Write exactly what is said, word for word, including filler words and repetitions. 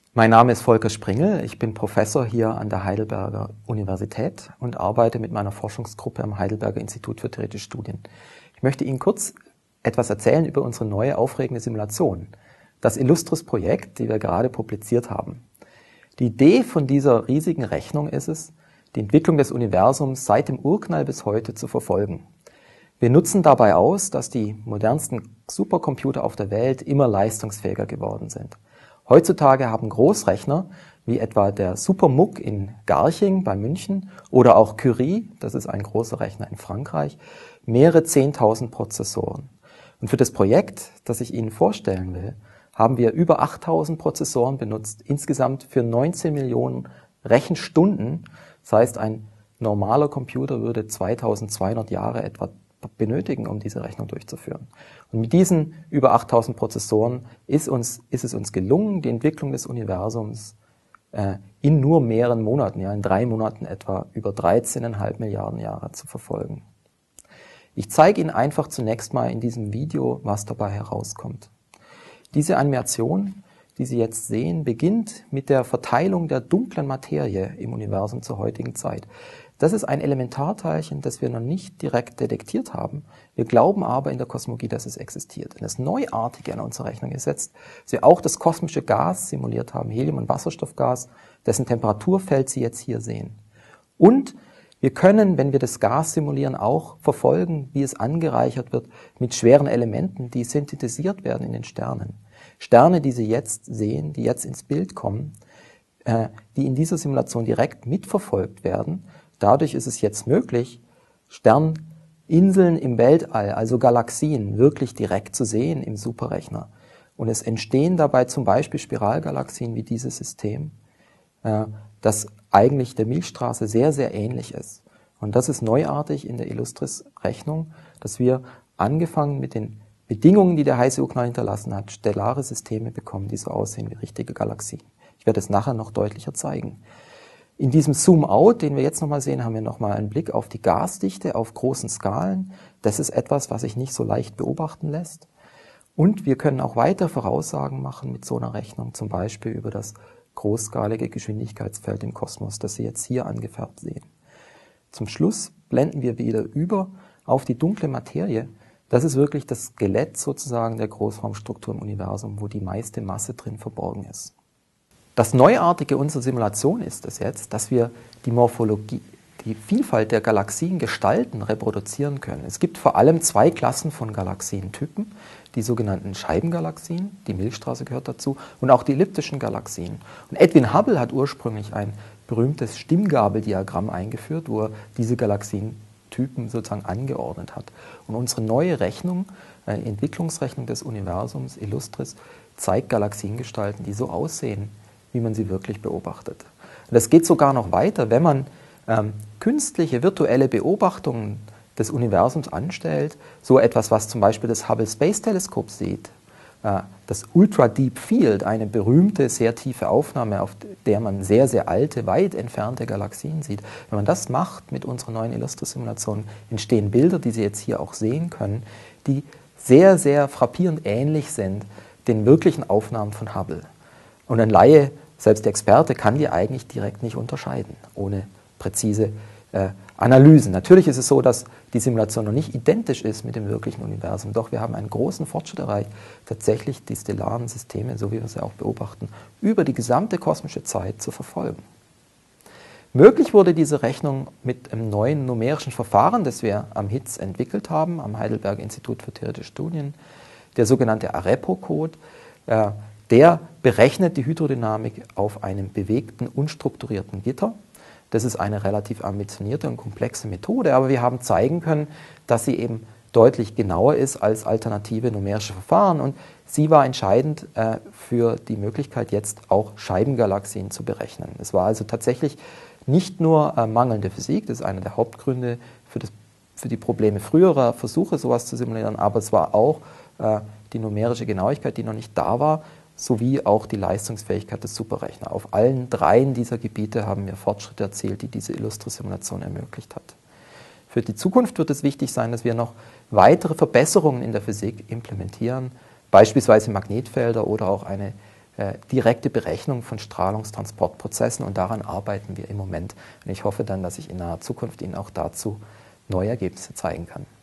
Mein Name ist Volker Springel, ich bin Professor hier an der Heidelberger Universität und arbeite mit meiner Forschungsgruppe am Heidelberger Institut für theoretische Studien. Ich möchte Ihnen kurz etwas erzählen über unsere neue aufregende Simulation, das Illustris-Projekt, die wir gerade publiziert haben. Die Idee von dieser riesigen Rechnung ist es, die Entwicklung des Universums seit dem Urknall bis heute zu verfolgen. Wir nutzen dabei aus, dass die modernsten Supercomputer auf der Welt immer leistungsfähiger geworden sind. Heutzutage haben Großrechner, wie etwa der SuperMUC in Garching bei München oder auch Curie, das ist ein großer Rechner in Frankreich, mehrere zehntausend Prozessoren. Und für das Projekt, das ich Ihnen vorstellen will, haben wir über achttausend Prozessoren benutzt, insgesamt für neunzehn Millionen Rechenstunden. Das heißt, ein normaler Computer würde zweitausendzweihundert Jahre etwa benötigen, um diese Rechnung durchzuführen. Und mit diesen über achttausend Prozessoren ist, uns, ist es uns gelungen, die Entwicklung des Universums äh, in nur mehreren Monaten, ja in drei Monaten etwa, über dreizehn Komma fünf Milliarden Jahre zu verfolgen. Ich zeige Ihnen einfach zunächst mal in diesem Video, was dabei herauskommt. Diese Animation, die Sie jetzt sehen, beginnt mit der Verteilung der dunklen Materie im Universum zur heutigen Zeit. Das ist ein Elementarteilchen, das wir noch nicht direkt detektiert haben. Wir glauben aber in der Kosmologie, dass es existiert. Und das Neuartige an unserer Rechnung ist jetzt, dass wir auch das kosmische Gas simuliert haben, Helium- und Wasserstoffgas, dessen Temperaturfeld Sie jetzt hier sehen. Und wir können, wenn wir das Gas simulieren, auch verfolgen, wie es angereichert wird mit schweren Elementen, die synthetisiert werden in den Sternen. Sterne, die Sie jetzt sehen, die jetzt ins Bild kommen, äh, die in dieser Simulation direkt mitverfolgt werden. Dadurch ist es jetzt möglich, Sterninseln im Weltall, also Galaxien, wirklich direkt zu sehen im Superrechner. Und es entstehen dabei zum Beispiel Spiralgalaxien wie dieses System, äh, das eigentlich der Milchstraße sehr, sehr ähnlich ist. Und das ist neuartig in der Illustris-Rechnung, dass wir angefangen mit den Bedingungen, die der heiße Urknall hinterlassen hat, stellare Systeme bekommen, die so aussehen wie richtige Galaxien. Ich werde es nachher noch deutlicher zeigen. In diesem Zoom-Out, den wir jetzt nochmal sehen, haben wir nochmal einen Blick auf die Gasdichte auf großen Skalen. Das ist etwas, was sich nicht so leicht beobachten lässt. Und wir können auch weitere Voraussagen machen mit so einer Rechnung, zum Beispiel über das großskalige Geschwindigkeitsfeld im Kosmos, das Sie jetzt hier angefärbt sehen. Zum Schluss blenden wir wieder über auf die dunkle Materie. Das ist wirklich das Skelett sozusagen der Großraumstruktur im Universum, wo die meiste Masse drin verborgen ist. Das Neuartige unserer Simulation ist es jetzt, dass wir die Morphologie, die Vielfalt der Galaxiengestalten reproduzieren können. Es gibt vor allem zwei Klassen von Galaxientypen, die sogenannten Scheibengalaxien, die Milchstraße gehört dazu, und auch die elliptischen Galaxien. Und Edwin Hubble hat ursprünglich ein berühmtes Stimmgabeldiagramm eingeführt, wo er diese Galaxientypen sozusagen angeordnet hat. Und unsere neue Rechnung, äh, Entwicklungsrechnung des Universums, Illustris, zeigt Galaxiengestalten, die so aussehen, wie man sie wirklich beobachtet. Und das geht sogar noch weiter, wenn man ähm, künstliche, virtuelle Beobachtungen des Universums anstellt, so etwas, was zum Beispiel das Hubble Space Teleskop sieht, äh, das Ultra Deep Field, eine berühmte, sehr tiefe Aufnahme, auf der man sehr, sehr alte, weit entfernte Galaxien sieht. Wenn man das macht mit unserer neuen Illustris-Simulation, entstehen Bilder, die Sie jetzt hier auch sehen können, die sehr, sehr frappierend ähnlich sind den wirklichen Aufnahmen von Hubble. Und ein Laie, selbst der Experte, kann die eigentlich direkt nicht unterscheiden, ohne präzise äh, Analysen. Natürlich ist es so, dass die Simulation noch nicht identisch ist mit dem wirklichen Universum, doch wir haben einen großen Fortschritt erreicht, tatsächlich die stellaren Systeme, so wie wir sie auch beobachten, über die gesamte kosmische Zeit zu verfolgen. Möglich wurde diese Rechnung mit einem neuen numerischen Verfahren, das wir am H I T S entwickelt haben, am Heidelberger Institut für theoretische Studien, der sogenannte Arepo-Code. Äh, Der berechnet die Hydrodynamik auf einem bewegten, unstrukturierten Gitter. Das ist eine relativ ambitionierte und komplexe Methode, aber wir haben zeigen können, dass sie eben deutlich genauer ist als alternative numerische Verfahren. Und sie war entscheidend äh, für die Möglichkeit, jetzt auch Scheibengalaxien zu berechnen. Es war also tatsächlich nicht nur äh, mangelnde Physik, das ist einer der Hauptgründe für, das, für die Probleme früherer Versuche, sowas zu simulieren, aber es war auch äh, die numerische Genauigkeit, die noch nicht da war, sowie auch die Leistungsfähigkeit des Superrechners. Auf allen dreien dieser Gebiete haben wir Fortschritte erzielt, die diese Illustris-Simulation ermöglicht hat. Für die Zukunft wird es wichtig sein, dass wir noch weitere Verbesserungen in der Physik implementieren, beispielsweise Magnetfelder oder auch eine äh, direkte Berechnung von Strahlungstransportprozessen und daran arbeiten wir im Moment. Und ich hoffe dann, dass ich in naher Zukunft Ihnen auch dazu neue Ergebnisse zeigen kann.